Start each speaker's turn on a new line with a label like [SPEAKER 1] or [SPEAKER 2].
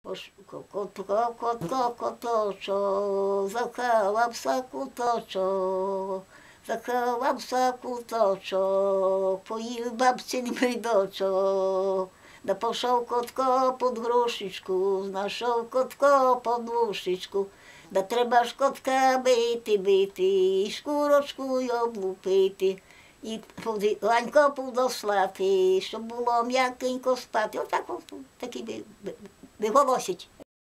[SPEAKER 1] Коточо, заховався куточок, заховався куточок, поїв бабцин медочок. Да пішов котко під грушечку, знайшов котко подушечку. Да треба ж котка бити, і шкурочку й облупити. І ланько подослати, щоб було м'якенько спати. Отак такий би голосить.